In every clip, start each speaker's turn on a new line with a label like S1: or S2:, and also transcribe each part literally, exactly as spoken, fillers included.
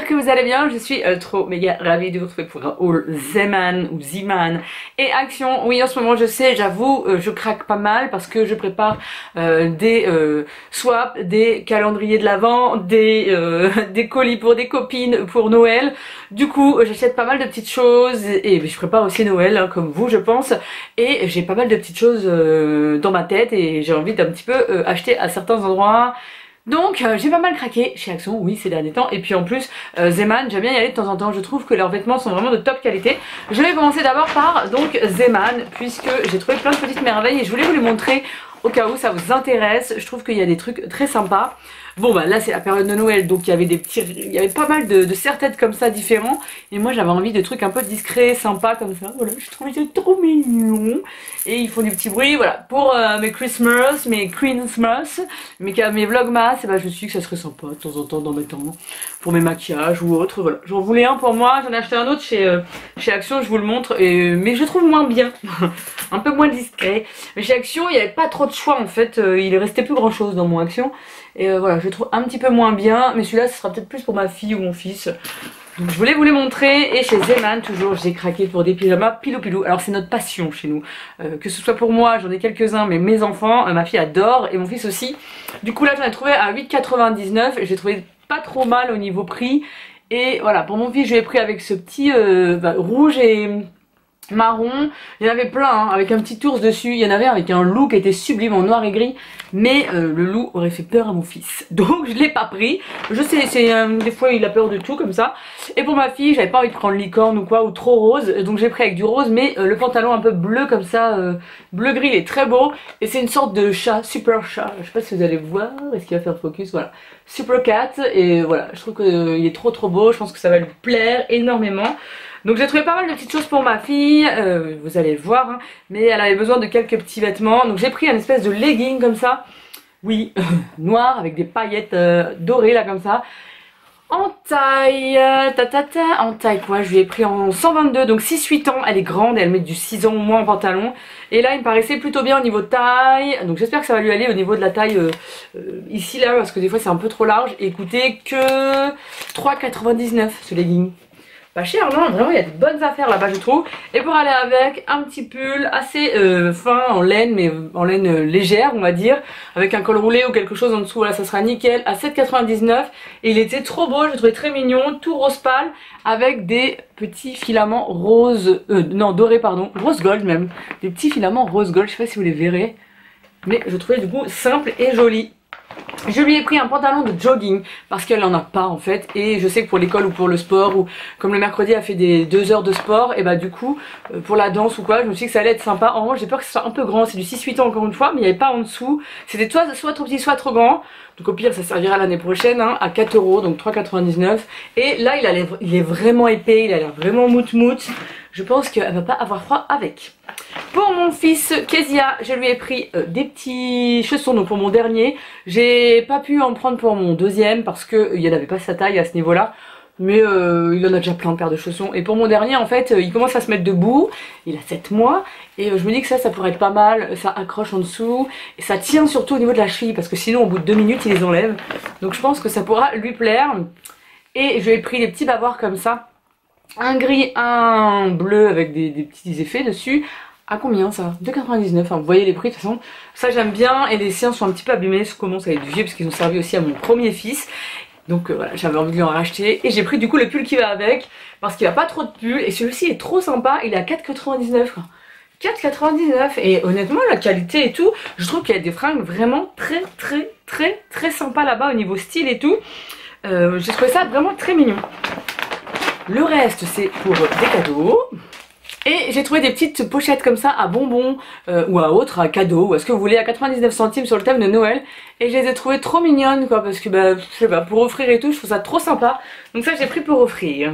S1: j'espère que vous allez bien, je suis euh, trop méga ravie de vous retrouver pour un haul Zeman ou Zeman et Action. Oui, en ce moment je sais, j'avoue, euh, je craque pas mal parce que je prépare euh, des euh, swaps, des calendriers de l'Avent, des, euh, des colis pour des copines pour Noël. Du coup, j'achète pas mal de petites choses et, et je prépare aussi Noël, hein, comme vous je pense, et j'ai pas mal de petites choses euh, dans ma tête et j'ai envie d'un petit peu euh, acheter à certains endroits. Donc euh, j'ai pas mal craqué chez Action, oui, ces derniers temps. Et puis en plus, euh, Zeman, j'aime bien y aller de temps en temps. Je trouve que leurs vêtements sont vraiment de top qualité. Je vais commencer d'abord par donc Zeman, puisque j'ai trouvé plein de petites merveilles et je voulais vous les montrer au cas où ça vous intéresse. Je trouve qu'il y a des trucs très sympas. Bon bah là c'est la période de Noël, donc il y avait des petits, il y avait pas mal de, de serre-têtes comme ça différents. Et moi j'avais envie de trucs un peu discrets, sympas comme ça. Voilà, je trouvais ça trop mignon. Et ils font du petit bruit, voilà. Pour euh, mes Christmas, mes Christmas, mes, mes vlogmas, et bah, je me suis dit que ça serait sympa de temps en temps d'en mettre un pour mes maquillages ou autre. Voilà, j'en voulais un pour moi, j'en ai acheté un autre chez, euh, chez Action, je vous le montre, et, mais je le trouve moins bien, un peu moins discret. Mais chez Action, il n'y avait pas trop de choix en fait, euh, il restait plus grand chose dans mon Action. Et euh, voilà, je le trouve un petit peu moins bien, mais celui-là ce sera peut-être plus pour ma fille ou mon fils. Donc je voulais vous les montrer. Et chez Zeman toujours j'ai craqué pour des pyjamas pilou pilou. Alors c'est notre passion chez nous, euh, que ce soit pour moi, j'en ai quelques-uns, mais mes enfants, euh, ma fille adore et mon fils aussi. Du coup là j'en ai trouvé à huit quatre-vingt-dix-neuf et j'ai trouvé pas trop mal au niveau prix. Et voilà, pour mon fils je l'ai pris avec ce petit euh, bah, rouge et marron. Il y en avait plein hein, avec un petit ours dessus. Il y en avait avec un loup qui était sublime en noir et gris, mais euh, le loup aurait fait peur à mon fils, donc je l'ai pas pris. Je sais, c'est euh, des fois il a peur de tout comme ça. Et pour ma fille j'avais pas envie de prendre licorne ou quoi, ou trop rose, donc j'ai pris avec du rose, mais euh, le pantalon un peu bleu comme ça, euh, bleu gris, il est très beau. Et c'est une sorte de chat, super chat, je sais pas si vous allez voir, est-ce qu'il va faire focus, voilà, super cat. Et voilà, je trouve qu'il euh, est trop trop beau, je pense que ça va lui plaire énormément. Donc j'ai trouvé pas mal de petites choses pour ma fille, euh, vous allez le voir, hein, mais elle avait besoin de quelques petits vêtements. Donc j'ai pris un espèce de legging comme ça, oui, noir avec des paillettes euh, dorées là comme ça. En taille, euh, ta, ta, ta, en taille quoi, je lui ai pris en cent vingt-deux, donc six huit ans, elle est grande, elle met du six ans au moins en pantalon. Et là il me paraissait plutôt bien au niveau de taille, donc j'espère que ça va lui aller au niveau de la taille euh, euh, ici là, parce que des fois c'est un peu trop large. Et écoutez, que trois quatre-vingt-dix-neuf ce legging. Pas cher, non, vraiment il y a de bonnes affaires là-bas je trouve. Et pour aller avec, un petit pull assez euh, fin en laine, mais en laine euh, légère on va dire, avec un col roulé ou quelque chose en dessous, voilà ça sera nickel, à sept quatre-vingt-dix-neuf. Et il était trop beau, je le trouvais très mignon, tout rose pâle, avec des petits filaments rose, euh, non doré pardon, rose gold même, des petits filaments rose gold, je sais pas si vous les verrez, mais je trouvais du coup simple et joli. Je lui ai pris un pantalon de jogging parce qu'elle en a pas en fait, et je sais que pour l'école ou pour le sport, ou comme le mercredi elle fait des deux heures de sport, et bah du coup euh, pour la danse ou quoi, je me suis dit que ça allait être sympa. En revanche j'ai peur que ce soit un peu grand, c'est du six huit ans encore une fois, mais il n'y avait pas en dessous, c'était soit, soit trop petit soit trop grand. Donc au pire ça servira l'année prochaine hein, à quatre euros, donc trois quatre-vingt-dix-neuf. Et là il, a l'air, il est vraiment épais, il a l'air vraiment mout mout. Je pense qu'elle va pas avoir froid avec. Pour mon fils Kezia, je lui ai pris euh, des petits chaussons. Donc pour mon dernier, j'ai pas pu en prendre pour mon deuxième parce que il n'y en avait pas sa taille à ce niveau là. Mais euh, il en a déjà plein de paires de chaussons. Et pour mon dernier en fait, euh, il commence à se mettre debout. Il a sept mois. Et euh, je me dis que ça, ça pourrait être pas mal. Ça accroche en dessous. Et ça tient surtout au niveau de la cheville. Parce que sinon au bout de deux minutes il les enlève. Donc je pense que ça pourra lui plaire. Et je lui ai pris des petits bavoirs comme ça. Un gris, un bleu avec des, des petits effets dessus. À combien ça? deux quatre-vingt-dix-neuf, hein, vous voyez les prix de toute façon. Ça j'aime bien, et les siens sont un petit peu abîmés, ça commence à être vieux parce qu'ils ont servi aussi à mon premier fils. Donc euh, voilà, j'avais envie de lui en racheter. Et j'ai pris du coup le pull qui va avec, parce qu'il a pas trop de pull. Et celui-ci est trop sympa, il est à quatre quatre-vingt-dix-neuf. quatre quatre-vingt-dix-neuf. Et honnêtement la qualité et tout, je trouve qu'il y a des fringues vraiment très très très très sympas là-bas au niveau style et tout. euh, J'ai trouvé ça vraiment très mignon. Le reste c'est pour des cadeaux. Et j'ai trouvé des petites pochettes comme ça à bonbons euh, ou à autres, à cadeaux, ou à ce que vous voulez, à quatre-vingt-dix-neuf centimes sur le thème de Noël. Et je les ai trouvées trop mignonnes quoi, parce que bah, je sais pas, pour offrir et tout, je trouve ça trop sympa. Donc ça j'ai pris pour offrir.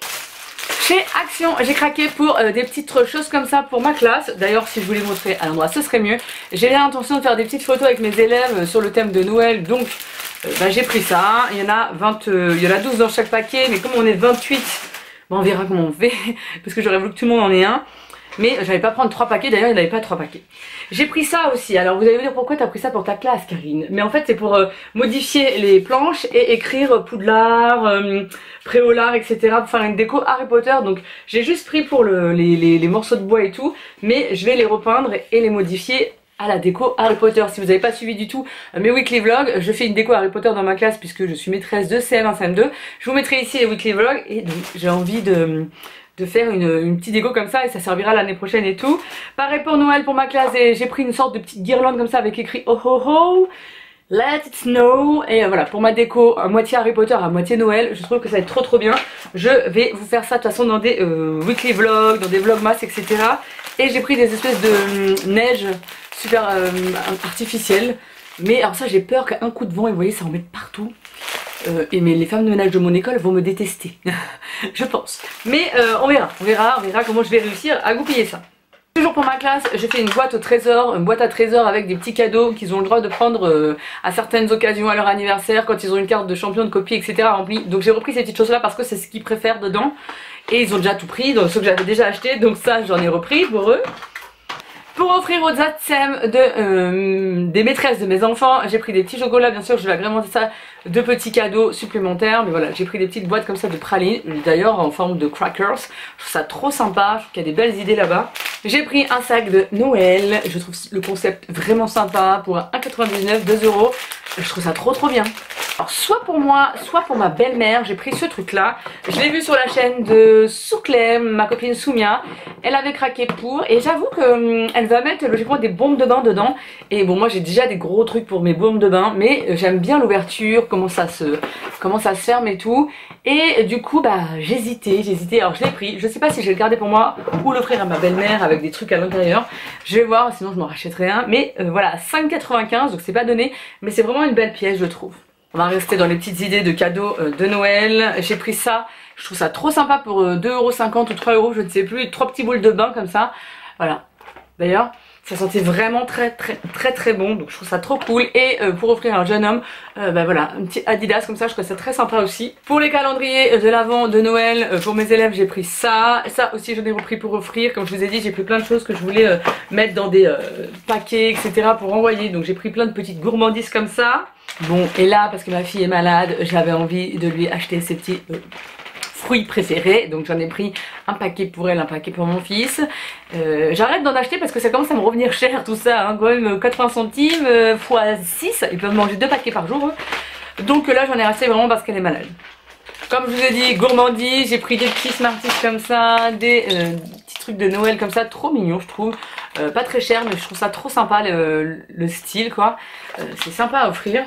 S1: Chez Action, j'ai craqué pour euh, des petites choses comme ça pour ma classe. D'ailleurs si je vous les montrais à l'endroit ce serait mieux. J'ai l'intention de faire des petites photos avec mes élèves sur le thème de Noël, donc euh, bah, j'ai pris ça. Il y en a vingt, euh, il y en a douze dans chaque paquet, mais comme on est vingt-huit, bon, on verra comment on fait, parce que j'aurais voulu que tout le monde en ait un. Mais j'allais pas prendre trois paquets, d'ailleurs il n'y avait pas trois paquets. J'ai pris ça aussi, alors vous allez me dire pourquoi tu as pris ça pour ta classe Karine. Mais en fait c'est pour euh, modifier les planches et écrire Poudlard, euh, Préolard, et cetera. Pour faire une déco Harry Potter. Donc j'ai juste pris pour le, les, les, les morceaux de bois et tout, mais je vais les repeindre et les modifier à la déco Harry Potter. Si vous n'avez pas suivi du tout mes weekly vlogs, je fais une déco Harry Potter dans ma classe puisque je suis maîtresse de C M un, C M deux. Je vous mettrai ici les weekly vlogs et donc j'ai envie de... de faire une, une petite déco comme ça et ça servira l'année prochaine et tout. Pareil pour Noël pour ma classe, et j'ai pris une sorte de petite guirlande comme ça avec écrit oh oh oh, let it snow. Et voilà, pour ma déco à moitié Harry Potter, à moitié Noël, je trouve que ça va être trop trop bien. Je vais vous faire ça de toute façon dans des euh, weekly vlogs, dans des vlogmas, et cetera. Et j'ai pris des espèces de euh, neige super euh, artificielle. Mais alors ça j'ai peur qu'un coup de vent, et vous voyez ça en met partout. Euh, et mais les femmes de ménage de mon école vont me détester, je pense. Mais euh, on verra, on verra, on verra comment je vais réussir à goupiller ça. Toujours pour ma classe, j'ai fait une boîte au trésor, une boîte à trésor avec des petits cadeaux qu'ils ont le droit de prendre euh, à certaines occasions, à leur anniversaire, quand ils ont une carte de champion de copie, et cetera remplie. Donc j'ai repris ces petites choses là parce que c'est ce qu'ils préfèrent dedans. Et ils ont déjà tout pris, donc ceux que j'avais déjà acheté, donc ça j'en ai repris pour eux. Pour offrir aux Zatsem de, euh, des maîtresses de mes enfants, j'ai pris des petits chocolats, bien sûr je vais agrémenter ça de petits cadeaux supplémentaires. Mais voilà, j'ai pris des petites boîtes comme ça de pralines, d'ailleurs en forme de crackers. Je trouve ça trop sympa, je trouve qu'il y a des belles idées là-bas. J'ai pris un sac de Noël, je trouve le concept vraiment sympa pour un un quatre-vingt-dix-neuf, deux euros. Je trouve ça trop trop bien. Alors soit pour moi, soit pour ma belle-mère, j'ai pris ce truc là. Je l'ai vu sur la chaîne de Souklem, ma copine Soumia. Elle avait craqué pour, et j'avoue que hum, elle va mettre logiquement des bombes de bain dedans. Et bon, moi j'ai déjà des gros trucs pour mes bombes de bain, mais j'aime bien l'ouverture, comment ça se comment ça se ferme et tout. Et du coup bah j'hésitais, j'hésitais. Alors je l'ai pris, je sais pas si je vais le garder pour moi ou l'offrir à ma belle-mère avec des trucs à l'intérieur. Je vais voir, sinon je m'en rachèterai un. Mais euh, voilà, cinq quatre-vingt-quinze, donc c'est pas donné, mais c'est vraiment une belle pièce je trouve. On va rester dans les petites idées de cadeaux euh, de Noël. J'ai pris ça, je trouve ça trop sympa pour euh, deux euros cinquante ou trois euros, je ne sais plus. Trois petits boules de bain comme ça. Voilà. D'ailleurs, ça sentait vraiment très très très très bon. Donc je trouve ça trop cool. Et euh, pour offrir à un jeune homme, euh, bah voilà, un petit Adidas comme ça, je trouve ça très sympa aussi. Pour les calendriers de l'Avent de Noël, euh, pour mes élèves, j'ai pris ça. Ça aussi, j'en ai repris pour offrir. Comme je vous ai dit, j'ai pris plein de choses que je voulais euh, mettre dans des euh, paquets, et cetera pour envoyer. Donc j'ai pris plein de petites gourmandises comme ça. Bon, et là, parce que ma fille est malade, j'avais envie de lui acheter ses petits euh, fruits préférés. Donc j'en ai pris un paquet pour elle, un paquet pour mon fils. Euh, J'arrête d'en acheter parce que ça commence à me revenir cher tout ça, hein, quand même quatre-vingts centimes euh, fois six. Ils peuvent manger deux paquets par jour. Hein. Donc là, j'en ai acheté vraiment parce qu'elle est malade. Comme je vous ai dit, gourmandise, j'ai pris des petits Smarties comme ça, des euh, petits trucs de Noël comme ça, trop mignons je trouve. Euh, pas très cher, mais je trouve ça trop sympa le, le style quoi. Euh, C'est sympa à offrir.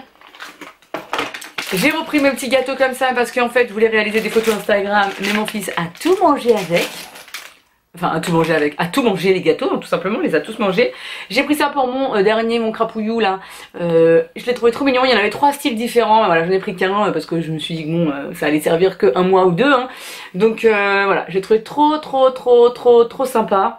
S1: J'ai repris mes petits gâteaux comme ça parce qu'en fait je voulais réaliser des photos Instagram, mais mon fils a tout mangé avec. Enfin à tout manger avec, à tout manger les gâteaux, donc tout simplement il les a tous mangés. J'ai pris ça pour mon euh, dernier, mon crapouillou là. Euh, je l'ai trouvé trop mignon, il y en avait trois styles différents. Voilà, j'en ai pris qu'un euh, parce que je me suis dit que bon, euh, ça allait servir que un mois ou deux. Hein. Donc euh, voilà, j'ai trouvé trop trop trop trop trop sympa.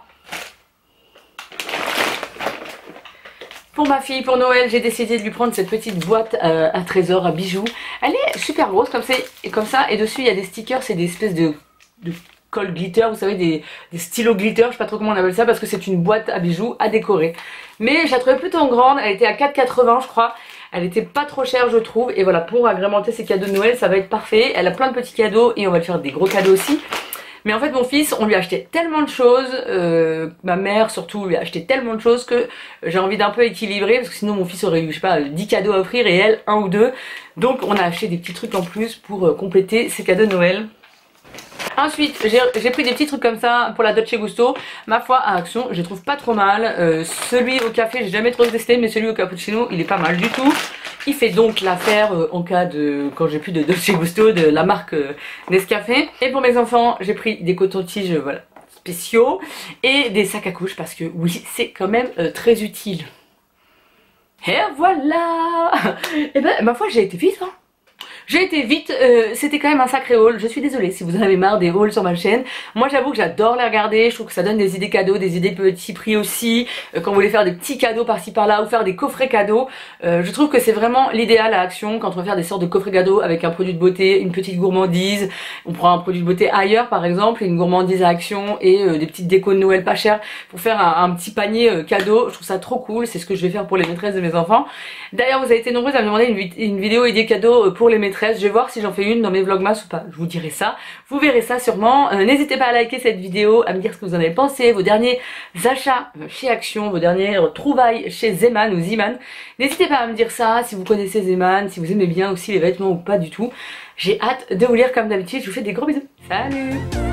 S1: Pour ma fille, pour Noël, j'ai décidé de lui prendre cette petite boîte euh, à trésor, à bijoux. Elle est super grosse comme, et comme ça, et dessus il y a des stickers, c'est des espèces de, de colle glitter, vous savez, des, des stylos glitter, je sais pas trop comment on appelle ça, parce que c'est une boîte à bijoux à décorer. Mais je la trouvais plutôt grande, elle était à quatre quatre-vingts je crois, elle était pas trop chère je trouve, et voilà, pour agrémenter ses cadeaux de Noël, ça va être parfait. Elle a plein de petits cadeaux, et on va lui faire des gros cadeaux aussi. Mais en fait mon fils, on lui a acheté tellement de choses, euh, ma mère surtout lui a acheté tellement de choses que j'ai envie d'un peu équilibrer, parce que sinon mon fils aurait eu, je sais pas, dix cadeaux à offrir et elle un ou deux. Donc on a acheté des petits trucs en plus pour euh, compléter ses cadeaux de Noël. Ensuite, j'ai pris des petits trucs comme ça pour la Dolce Gusto. Ma foi, à Action, je les trouve pas trop mal. Euh, celui au café, j'ai jamais trop testé, mais celui au cappuccino, il est pas mal du tout. Il fait donc l'affaire euh, en cas de, quand j'ai plus de Dolce Gusto, de la marque euh, Nescafé. Et pour mes enfants, j'ai pris des cotons-tiges, euh, voilà, spéciaux et des sacs à couches parce que oui, c'est quand même euh, très utile. Et voilà. Et ben, ma foi, j'ai été vite, hein. J'ai été vite, euh, c'était quand même un sacré haul. Je suis désolée si vous en avez marre des hauls sur ma chaîne. Moi j'avoue que j'adore les regarder, je trouve que ça donne des idées cadeaux, des idées petits prix aussi. Euh, quand vous voulez faire des petits cadeaux par-ci par-là ou faire des coffrets cadeaux, euh, je trouve que c'est vraiment l'idéal à Action quand on veut faire des sortes de coffrets cadeaux avec un produit de beauté, une petite gourmandise. On prend un produit de beauté ailleurs par exemple, une gourmandise à Action et euh, des petites décos de Noël pas chères pour faire un, un petit panier euh, cadeau. Je trouve ça trop cool, c'est ce que je vais faire pour les maîtresses de mes enfants. D'ailleurs vous avez été nombreuses à me demander une, une vidéo idée cadeau pour les maîtresses. Je vais voir si j'en fais une dans mes vlogmas ou pas, je vous dirai ça. Vous verrez ça sûrement. Euh, N'hésitez pas à liker cette vidéo, à me dire ce que vous en avez pensé, vos derniers achats chez Action, vos dernières trouvailles chez Zeman ou Ziman. N'hésitez pas à me dire ça, si vous connaissez Zeman, si vous aimez bien aussi les vêtements ou pas du tout. J'ai hâte de vous lire comme d'habitude, je vous fais des gros bisous. Salut!